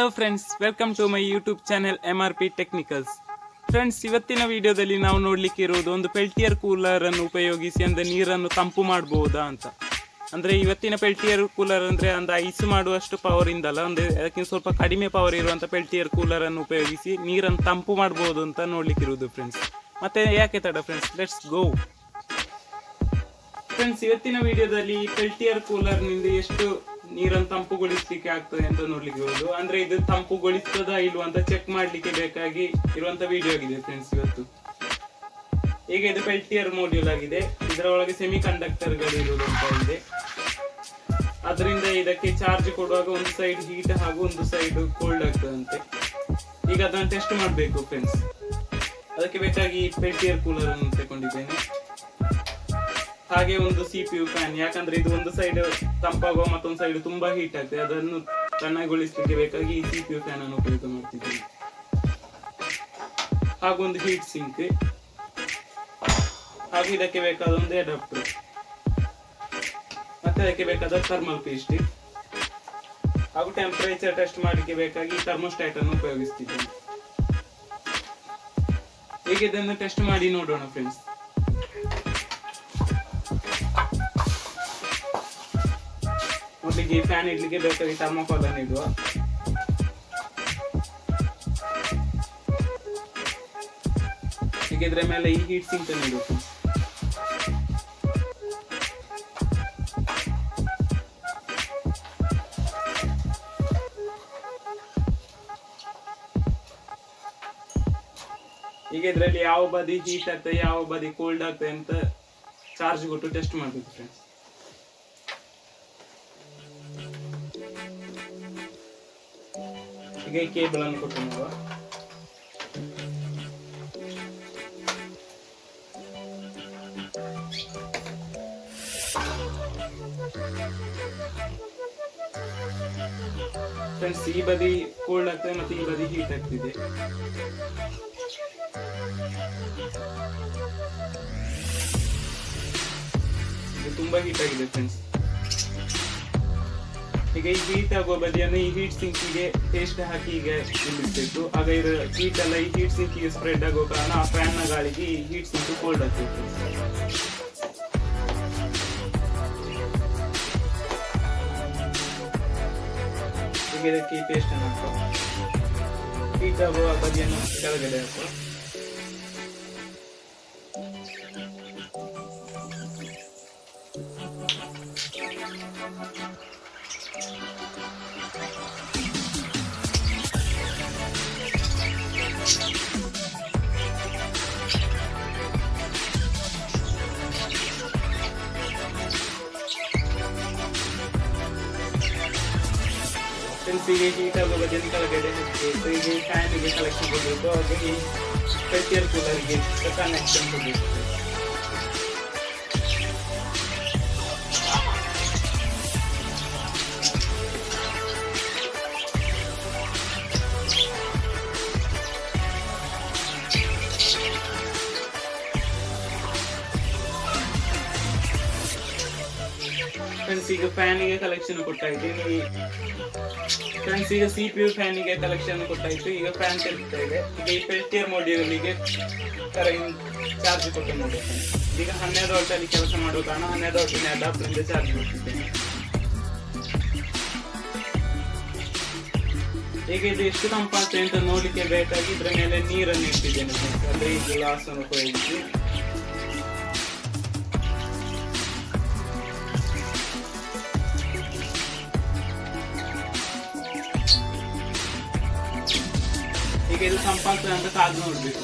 Hello friends, welcome to my YouTube channel MRP technicals. Friends, ಇವತ್ತಿನ ವಿಡಿಯೋದಲ್ಲಿ ನಾವು ನೋಡಲಿಕ್ಕೆ ಇರುವುದು ಒಂದು ಪೆಲ್ಟಿಯರ್ ಕೂಲರ್ ಅನ್ನು ಉಪಯೋಗಿಸಿ ಅಂದರೆ ನೀರನ್ನು ತಂಪು ಮಾಡಬಹುದಾ ಅಂತ. ಅಂದರೆ ಇವತ್ತಿನ ಪೆಲ್ಟಿಯರ್ ಕೂಲರ್ ಅಂದರೆ ಒಂದು ಐಸ್ ಮಾಡುವಷ್ಟು ಪವರ್ ಇಂದಲ್ಲ, ಅಂದರೆ ಅದಕ್ಕಿಂತ ಸ್ವಲ್ಪ ಕಡಿಮೆ ಪವರ್ ಇರುವಂಥ ಪೆಲ್ಟಿಯರ್ ಕೂಲರ್ ಅನ್ನು ಉಪಯೋಗಿಸಿ ನೀರನ್ನು ತಂಪು ಮಾಡಬಹುದು ಅಂತ ನೋಡಲಿಕ್ಕೆ ಇರುವುದು ಫ್ರೆಂಡ್ಸ್. ಮತ್ತೆ ಯಾಕೆ ತಡ ಫ್ರೆಂಡ್ಸ್, ಲೆಟ್ಸ್ ಗೋ. ಫ್ರೆಂಡ್ಸ್, ಇವತ್ತಿನ ವಿಡಿಯೋದಲ್ಲಿ ಪೆಲ್ಟಿಯರ್ ಕೂಲರ್ನಿಂದ ಎಷ್ಟು ನೀರನ್ನು ತಂಪುಗೊಳಿಸಲಿಕ್ಕೆ ಆಗ್ತದೆ ಅಂತ ನೋಡ್ಲಿಕ್ಕೆ ಇರುವುದು. ಅಂದ್ರೆ ಇದು ತಂಪುಗೊಳಿಸ್ತದಾ ಇಲ್ವಾ ಅಂತ ಚೆಕ್ ಮಾಡ್ಲಿಕ್ಕೆ ಬೇಕಾಗಿ ಇರುವಂತ ವಿಡಿಯೋ ಆಗಿದೆ ಫ್ರೆಂಡ್ಸ್ ಇವತ್ತು. ಈಗ ಇದು ಪೆಲ್ಟಿಯರ್ ಮಾಡ್ಯೂಲ್ ಆಗಿದೆ. ಇದರ ಒಳಗೆ ಸೆಮಿ ಕಂಡಕ್ಟರ್ ಗಳು ಇರುವುದು ಅಂತ ಇದೆ. ಅದರಿಂದ ಇದಕ್ಕೆ ಚಾರ್ಜ್ ಕೊಡುವಾಗ ಒಂದು ಸೈಡ್ ಹೀಟ್ ಹಾಗೂ ಒಂದು ಸೈಡ್ ಕೋಲ್ಡ್ ಆಗ್ತದಂತೆ. ಈಗ ಅದನ್ನು ಟೆಸ್ಟ್ ಮಾಡಬೇಕು ಫ್ರೆಂಡ್ಸ್. ಅದಕ್ಕೆ ಬೇಕಾಗಿ ಪೆಲ್ಟಿಯರ್ ಕೂಲರ್ ಅನ್ನು ತಗೊಂಡಿದ್ದೇನೆ. ಹಾಗೆ ಒಂದು CPU ಫ್ಯಾನ್, ಯಾಕಂದ್ರೆ ಇದು ಒಂದು ಸೈಡ್ ತಂಪಾಗುವ ಮತ್ತೊಂದು ಸೈಡ್ ತುಂಬಾ ಹೀಟ್ ಆಗ್ತದೆ. ಅದನ್ನು ತಣ್ಣಗೊಳಿಸಲಿಕ್ಕೆ ಬೇಕಾಗಿ ಈ CPU ಫ್ಯಾನ್ ಅನ್ನು ಉಪಯೋಗ ಮಾಡ್ತಿದ್ದೇನೆ. ಹಾಗೂ ಒಂದು ಹೀಟ್ ಸಿಂಕ್, ಹಾಗೂ ಇದಕ್ಕೆ ಬೇಕಾದ ಒಂದು ಅಡಾಪ್ಟರ್, ಮತ್ತೆ ಅದಕ್ಕೆ ಬೇಕಾದ ಥರ್ಮಲ್ ಪೇಸ್ಟ್, ಹಾಗೂ ಟೆಂಪರೇಚರ್ ಟೆಸ್ಟ್ ಮಾಡಲಿಕ್ಕೆ ಬೇಕಾಗಿ ಥರ್ಮೋಸ್ಟಾಟ್ ಅನ್ನು ಉಪಯೋಗಿಸ್ತಿದ್ದೇನೆ. ಈಗ ಇದನ್ನು ಟೆಸ್ಟ್ ಮಾಡಿ ನೋಡೋಣ ಫ್ರೆಂಡ್ಸ್. ಮೊದಲಿಗೆ ಫ್ಯಾನ್ ಇಡ್ಲಿಕ್ಕೆ ಬೇಕಾಗಿ ಥರ್ಮೋಕಾಲ್ ಅನ್ನು ಇಡುವ. ಈಗ ಇದರ ಮೇಲೆ ಈ ಹೀಟ್ ಸಿಂಕ್ ಅನ್ನು ಇಡುವ. ಈಗ ಇದರಲ್ಲಿ ಯಾವ ಬದಿ ಹೀಟ್ ಆಗ್ತದೆ ಯಾವ ಬದಿ ಕೋಲ್ಡ್ ಆಗ್ತದೆ ಅಂತ ಚಾರ್ಜ್ ಕೊಟ್ಟು ಟೆಸ್ಟ್ ಮಾಡಬೇಕು ಫ್ರೆಂಡ್ಸ್. ಈಗ ಕೇಬಲ್ ಅನ್ನು ಕೊಟ್ಟು ನೋಡುವ. ಫ್ರೆಂಡ್ಸ್, ಈ ಬದಿ ಕೋಲ್ಡ್ ಆಗ್ತದೆ ಮತ್ತೆ ಈ ಬದಿ ಹೀಟ್ ಆಗ್ತಿದೆ. ಇದು ತುಂಬಾ ಹೀಟ್ ಆಗಿದೆ ಫ್ರೆಂಡ್ಸ್. ಈಗ ಈ ಹೀಟ್ ಆಗುವ ಬದಿಯನ್ನು ಈ ಹೀಟ್ ಸಿಂಕಿಗೆ ಪೇಸ್ಟ್ ಹಾಕಿ ಈಗ ನಿಲ್ಲಿಸಬೇಕು. ಆಗ ಇದರ ಹೀಟ್ ಎಲ್ಲ ಈ ಹೀಟ್ ಸಿಂಕಿಗೆ ಸ್ಪ್ರೆಡ್ ಆಗೋ ಕಾರಣ ಆ ಫ್ಯಾನ್ ನ ಗಾಳಿಗೆ ಈ ಹೀಟ್ ಸಿಂಕ್ ಕೋಲ್ಡ್ ಆಗ್ತದೆ. ಈಗ ಇದಕ್ಕೆ ಈ ಪೇಸ್ಟ್ ಅನ್ನು ಹಾಕುವ. ಹೀಟ್ ಆಗುವ ಬದಿಯನ್ನು ಕೆಳಗಡೆ ಹಾಕುವ. ಈಗ ಹೀಟ್ ಆಗೋ ಬದಿಯನ್ನು ಕೆಳಗಡೆ ಹಾಕಬೇಕು. ಈಗ ಫ್ಯಾನಿಗೆ ಕಲೆಕ್ಷನ್ ಕೊಡಬೇಕು, ಹಾಗೆ ಈ ಪೆಲ್ಟಿಯರ್ ಕೂಲರ್ಗೆ ಕನೆಕ್ಷನ್ ಕೊಡಬೇಕು. ಫ್ರೆಂಡ್ಸ್, ಈಗ ಫ್ಯಾನಿಗೆ ಕಲೆಕ್ಷನ್ ಕೊಟ್ಟಾಯ್ತು. ಫ್ರೆಂಡ್ಸ್, ಈಗ CPU ಫ್ಯಾನಿಗೆ ಕಲೆಕ್ಷನ್ ಕೊಟ್ಟಾಯ್ತು. ಈಗ ಫ್ಯಾನ್ ತಿರುಗ್ತಾ ಇದೆ. ಈಗ ಈ ಪೆಲ್ಟಿಯರ್ ಮಾಡ್ಯೂಲಿಗೆ ಚಾರ್ಜ್ ಕೊಟ್ಟು ನೋಡಿ. ಈಗ 12 ವೋಲ್ಟ್ ಅಲ್ಲಿ ಕೆಲಸ ಮಾಡುವ ಕಾರಣ 12 ವೋಲ್ಟಿನ ಅಡಾಪ್ಟರ್ ಇಂದ ಚಾರ್ಜ್ ಕೊಟ್ಟಿದ್ದೇನೆ. ಈಗ ಇದು ಎಷ್ಟು ತಂಪಾಗ್ತದೆ ಅಂತ ನೋಡ್ಲಿಕ್ಕೆ ಬೇಕಾಗಿ ಇದ್ರ ಮೇಲೆ ನೀರನ್ನು ಇಟ್ಟಿದ್ದೇನೆ. ಅಂದ್ರೆ ಈ ಗ್ಲಾಸ್ ಅನ್ನು ಉಪಯೋಗಿಸಿ ಈಗ ಇದು ತಂಪಾಗ್ತದೆ ಅಂತ ಕಾದು ನೋಡ್ಬೇಕು.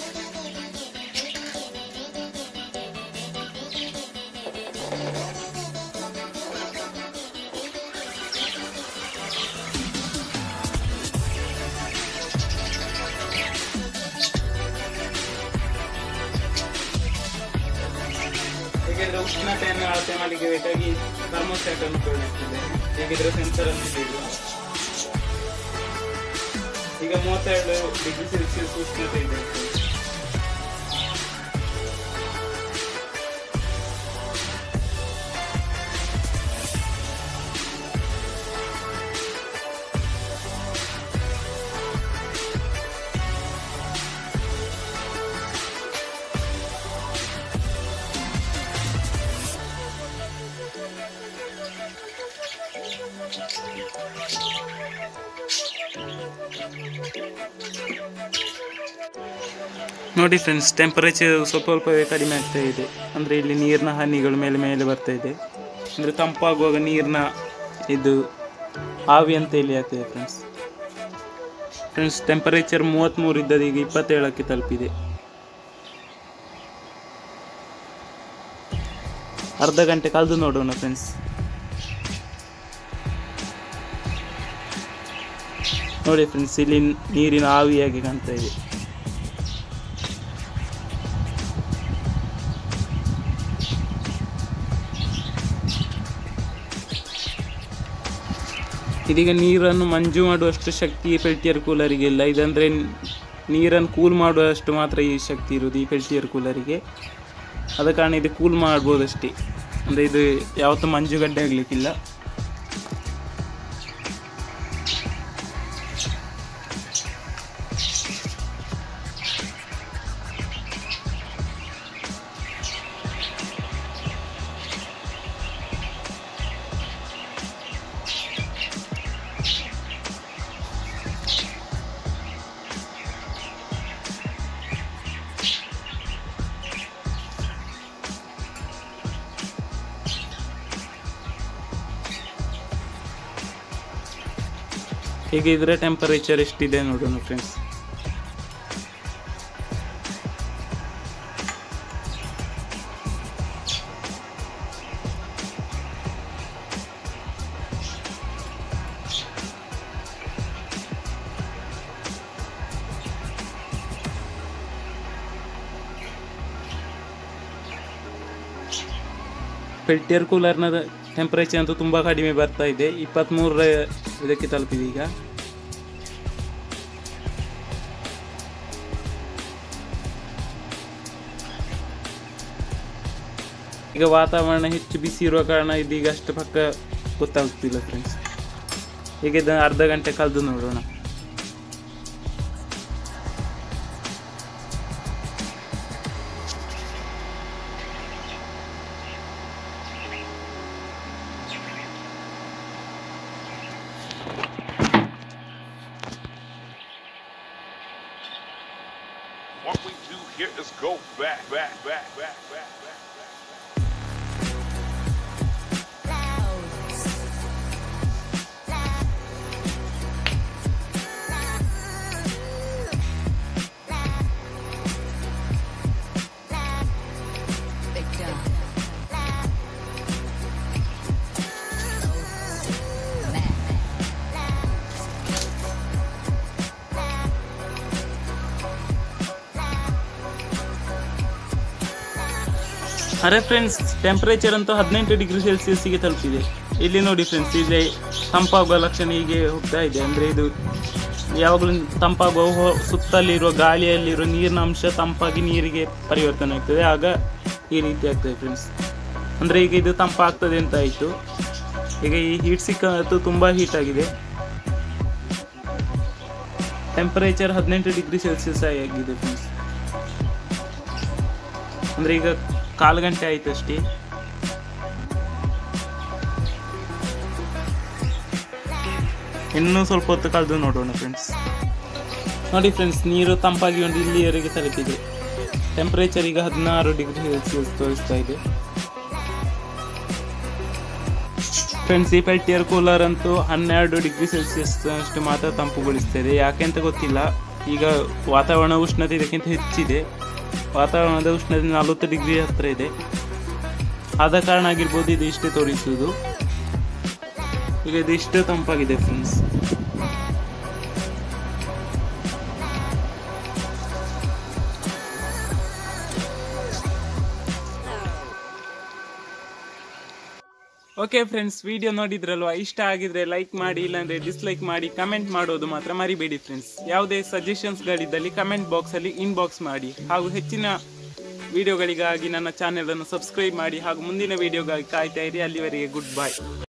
ಈಗ ಇದರ ಉಷ್ಣತೆಯನ್ನು ಅಳತೆ ಮಾಡಲಿಕ್ಕೆ ಬೇಕಾಗಿ ಥರ್ಮೋಸ್ಟಾಟ್ ಅನ್ನು ಉಪಯೋಗಿಸ್ತಿದ್ದೇನೆ. ಈಗ ಇದರ ಸೆನ್ಸರ್ ಅನ್ನು ಇಡುವ. ಈಗ 32 ಡಿಗ್ರಿ ಸೆಲ್ಸಿಯಸ್ ಉಷ್ಣತೆ ಇದೆ. ನೋಡಿ ಫ್ರೆಂಡ್ಸ್, ಟೆಂಪರೇಚರ್ ಸ್ವಲ್ಪವೇ ಕಡಿಮೆ ಆಗ್ತಾ ಇದೆ. ಅಂದರೆ ಇಲ್ಲಿ ನೀರಿನ ಹನಿಗಳು ಮೇಲೆ ಮೇಲೆ ಬರ್ತಾ ಇದೆ. ಅಂದರೆ ತಂಪಾಗುವಾಗ ನೀರಿನ ಇದು ಆವಿ ಅಂತ ಇಲ್ಲಿ ಆಗ್ತದೆ ಫ್ರೆಂಡ್ಸ್. ಟೆಂಪರೇಚರ್ 33 ಇದ್ದದ್ದು ಈಗ 27ಕ್ಕೆ ತಲುಪಿದೆ. ಅರ್ಧ ಗಂಟೆ ಕಳೆದು ನೋಡೋಣ ಫ್ರೆಂಡ್ಸ್. ನೋಡಿ ಫ್ರೆಂಡ್ಸ್, ಇಲ್ಲಿ ನೀರಿನ ಆವಿಯಾಗಿ ಕಾಣ್ತಾ ಇದೆ. ಇದೀಗ ನೀರನ್ನು ಮಂಜು ಮಾಡುವಷ್ಟು ಶಕ್ತಿ ಈ ಪೆಲ್ಟಿಯರ್ ಕೂಲರಿಗೆ ಇಲ್ಲ. ಇದಂದರೆ ನೀರನ್ನು ಕೂಲ್ ಮಾಡುವಷ್ಟು ಮಾತ್ರ ಈ ಶಕ್ತಿ ಇರುವುದು ಈ ಪೆಲ್ಟಿಯರ್ ಕೂಲರಿಗೆ. ಆದ ಕಾರಣ ಇದು ಕೂಲ್ ಮಾಡ್ಬೋದಷ್ಟೇ. ಅಂದರೆ ಇದು ಯಾವತ್ತೂ ಮಂಜುಗಡ್ಡೆ ಆಗಲಿಕ್ಕಿಲ್ಲ. ಹೀಗೆ ಇದ್ರೆ ಟೆಂಪರೇಚರ್ ಎಷ್ಟಿದೆ ನೋಡೋಣ ಫ್ರೆಂಡ್ಸ್. ಪೆಲ್ಟಿಯರ್ ಕೂಲರ್ನ ಟೆಂಪರೇಚರ್ ಅಂತೂ ತುಂಬ ಕಡಿಮೆ ಬರ್ತಾ ಇದೆ. 23 ಇದಕ್ಕೆ ತಲುಪಿದೆ ಈಗ. ಈಗ ವಾತಾವರಣ ಹೆಚ್ಚು ಬಿಸಿ ಇರುವ ಕಾರಣ ಇದೀಗ ಅಷ್ಟು ಪಕ್ಕ ಗೊತ್ತಾಗ್ತಿಲ್ಲ ಫ್ರೆಂಡ್ಸ್. ಹೀಗೆ ಅರ್ಧ ಗಂಟೆ ಕಳೆದು ನೋಡೋಣ. What we do here is go back. ಅರೆ ಫ್ರೆಂಡ್ಸ್, ಟೆಂಪರೇಚರ್ ಅಂತೂ 18 ಡಿಗ್ರಿ ಸೆಲ್ಸಿಯಸ್ಗೆ ತಲುಪಿದೆ. ಇಲ್ಲಿ ನೋಡಿ ಫ್ರೆಂಡ್ಸ್, ಇಲ್ಲಿ ತಂಪಾಗುವ ಲಕ್ಷಣ ಹೀಗೆ ಹೋಗ್ತಾ ಇದೆ. ಅಂದರೆ ಇದು ಯಾವಾಗಲೂ ತಂಪಾಗುವ ಸುತ್ತಲಿರುವ ಗಾಳಿಯಲ್ಲಿರುವ ನೀರಿನ ಅಂಶ ತಂಪಾಗಿ ನೀರಿಗೆ ಪರಿವರ್ತನೆ ಆಗ್ತದೆ. ಆಗ ಈ ರೀತಿ ಆಗ್ತದೆ ಫ್ರೆಂಡ್ಸ್. ಅಂದರೆ ಈಗ ಇದು ತಂಪಾಗ್ತದೆ ಅಂತ ಆಯಿತು. ಈಗ ಈ ಹೀಟ್ ಸಿಕ್ಕ ತುಂಬ ಹೀಟ್ ಆಗಿದೆ. ಟೆಂಪರೇಚರ್ 18 ಡಿಗ್ರಿ ಸೆಲ್ಸಿಯಸ್ ಆಗಿದೆ ಫ್ರೆಂಡ್ಸ್. ಅಂದರೆ ಈಗ 1/4 ಗಂಟೆ ಆಯಿತು ಅಷ್ಟೇ. ಇನ್ನೂ ಸ್ವಲ್ಪ ಹೊತ್ತು ಕಳೆದು ನೋಡೋಣ ಫ್ರೆಂಡ್ಸ್. ನೋಡಿ ಫ್ರೆಂಡ್ಸ್, ನೀರು ತಂಪಾಗಿ ಒಂದು ಇಲ್ಲಿಯವರೆಗೆ ತಲುಪಿದೆ. ಟೆಂಪರೇಚರ್ ಈಗ 16 ಡಿಗ್ರಿ ಸೆಲ್ಸಿಯಸ್ ತೋರಿಸ್ತಾ ಇದೆ ಫ್ರೆಂಡ್ಸ್. ಈ ಪೆಲ್ಟಿಯರ್ ಕೂಲರ್ ಅಂತೂ 12 ಡಿಗ್ರಿ ಸೆಲ್ಸಿಯಸ್ ಅಷ್ಟು ಮಾತ್ರ ತಂಪುಗೊಳಿಸ್ತಾ ಇದೆ. ಯಾಕೆ ಅಂತ ಗೊತ್ತಿಲ್ಲ. ಈಗ ವಾತಾವರಣ ಉಷ್ಣತೆ ಇದಕ್ಕಿಂತ ಹೆಚ್ಚಿದೆ. ವಾತಾವರಣದ ಉಷ್ಣತೆ 40 ಡಿಗ್ರಿ ಹತ್ತಿರ ಇದೆ. ಆದ ಕಾರಣ ಆಗಿರ್ಬೋದು ಇದು ಇಷ್ಟೇ ತೋರಿಸುವುದು. ಈಗ ಇದು ಇಷ್ಟೇ ತಂಪಾಗಿದೆ ಫ್ರೆಂಡ್ಸ್. ಓಕೆ ಫ್ರೆಂಡ್ಸ್, ವಿಡಿಯೋ ನೋಡಿದ್ರಲ್ವಾ? ಇಷ್ಟ ಆಗಿದ್ರೆ ಲೈಕ್ ಮಾಡಿ, ಇಲ್ಲಾಂದರೆ ಡಿಸ್ಲೈಕ್ ಮಾಡಿ. ಕಮೆಂಟ್ ಮಾಡೋದು ಮಾತ್ರ ಮರಿಬೇಡಿ ಫ್ರೆಂಡ್ಸ್. ಯಾವುದೇ ಸಜೆಷನ್ಸ್ಗಳಿದ್ದಲ್ಲಿ ಕಮೆಂಟ್ ಬಾಕ್ಸಲ್ಲಿ ಇನ್ಬಾಕ್ಸ್ ಮಾಡಿ. ಹಾಗೂ ಹೆಚ್ಚಿನ ವಿಡಿಯೋಗಳಿಗಾಗಿ ನನ್ನ ಚಾನೆಲನ್ನು ಸಬ್ಸ್ಕ್ರೈಬ್ ಮಾಡಿ. ಹಾಗೂ ಮುಂದಿನ ವಿಡಿಯೋಗಾಗಿ ಕಾಯ್ತಾ ಇರಿ. ಅಲ್ಲಿವರೆಗೆ ಗುಡ್ ಬೈ.